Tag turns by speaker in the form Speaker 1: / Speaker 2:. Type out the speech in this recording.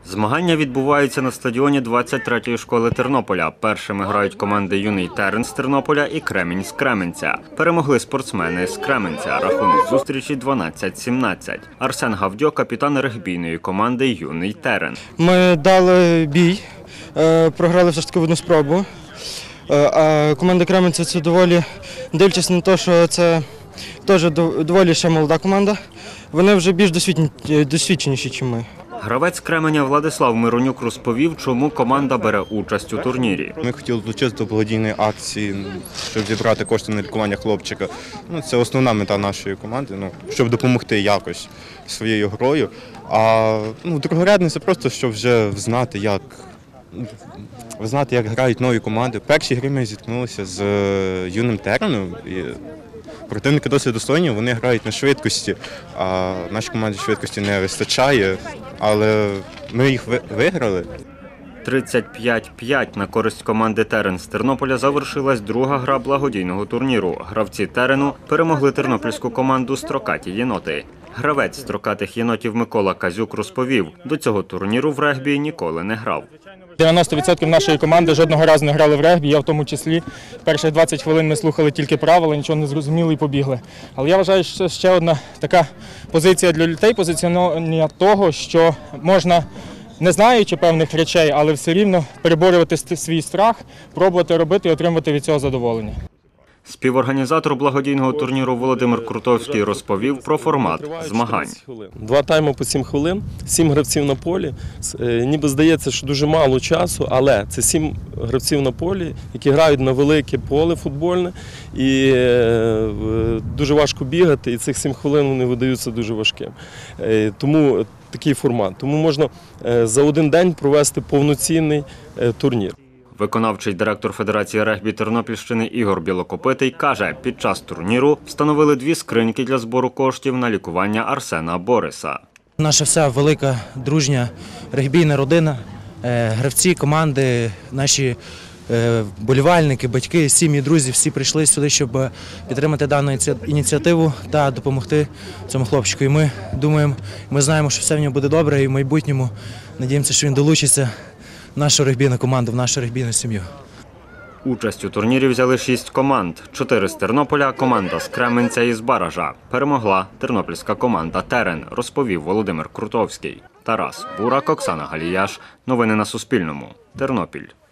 Speaker 1: Змагання відбуваються на стадіоні 23-ї школи Тернополя. Першими грають команди «Юний Терен» з Тернополя і «Кремінь» з Кременця. Перемогли спортсмени з Кременця. Рахунок зустрічі 12-17. Арсен Гавдьо – капітан регбійної команди «Юний Терен».
Speaker 2: Ми дали бій, програли все ж таки в одну спробу. А команда Кременця – це доволі, дивлячись на те, що це теж доволі ще молода команда, вони вже більш досвідченіші, ніж ми.
Speaker 1: Гравець Кременя Владислав Миронюк розповів, чому команда бере участь у турнірі.
Speaker 3: Ми хотіли долучитися до благодійної акції, щоб зібрати кошти на лікування хлопчика. Це основна мета нашої команди, щоб допомогти якось своєю грою. А другорядне – це просто, щоб вже знати, як грають нові команди. В першій грі ми зіткнулися з «Юним Тереном». Противники досить достойні, вони грають на швидкості, а нашій команді швидкості не вистачає, але ми їх виграли.
Speaker 1: 35-5 на користь команди «Терен» з Тернополя завершилась друга гра благодійного турніру. Гравці «Терену» перемогли тернопільську команду «Строкаті єноти». Гравець «Строкатих єнотів» Микола Казюк розповів, до цього турніру в регбі ніколи не грав.
Speaker 4: 90% нашої команди жодного разу не грали в регбі, я в тому числі. Перших 20 хвилин ми слухали тільки правила, нічого не зрозуміли і побігли. Але я вважаю, що ще одна така позиція для дітей, позиціонування того, що можна, не знаючи певних речей, але все рівно переборювати свій страх, пробувати робити і отримувати від цього задоволення.
Speaker 1: Співорганізатор благодійного турніру Володимир Крутовський розповів про формат змагань.
Speaker 5: 2 тайми по 7 хвилин, 7 гравців на полі. Ніби здається, що дуже мало часу, але це 7 гравців на полі, які грають на велике поле футбольне. І дуже важко бігати, і цих 7 хвилин вони видаються дуже важким. Тому такий формат. Тому можна за один день провести повноцінний турнір.
Speaker 1: Виконавчий директор Федерації регбі Тернопільщини Ігор Білокопитий каже, під час турніру встановили 2 скриньки для збору коштів на лікування Арсена Бориса.
Speaker 6: Наша вся велика, дружня регбійна родина, гравці, команди, наші вболівальники, батьки, сім'ї, друзі, всі прийшли сюди, щоб підтримати дану ініціативу та допомогти цьому хлопчику. І ми думаємо, ми знаємо, що все в нього буде добре, і в майбутньому надіємося, що він долучиться в нашу регбійну команду, в нашу регбійну сім'ю.
Speaker 1: Участь у турнірі взяли 6 команд. 4 з Тернополя, команда з Кременця і з Баража. Перемогла тернопільська команда «Терен», розповів Володимир Крутовський. Тарас Бурак, Оксана Галіяш. Новини на Суспільному. Тернопіль.